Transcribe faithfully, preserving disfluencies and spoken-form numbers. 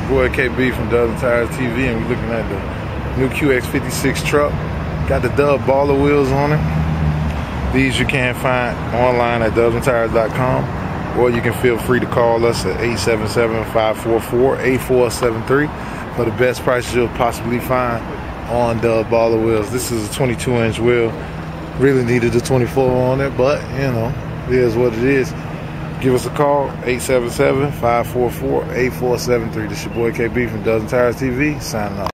Boy K B from Dozen Tires T V, and we're looking at the new Q X fifty-six truck. Got the dub baller wheels on it. These you can find online at dozen tires dot com, or you can feel free to call us at eight seven seven, five four four, eight four seven three for the best prices you'll possibly find on dub baller wheels. This is a twenty-two inch wheel. Really needed a twenty-four on it, but you know, it is what it is. Give us a call, eight seven seven, five four four, eight four seven three. This is your boy K B from Dozen Tires T V, signing off.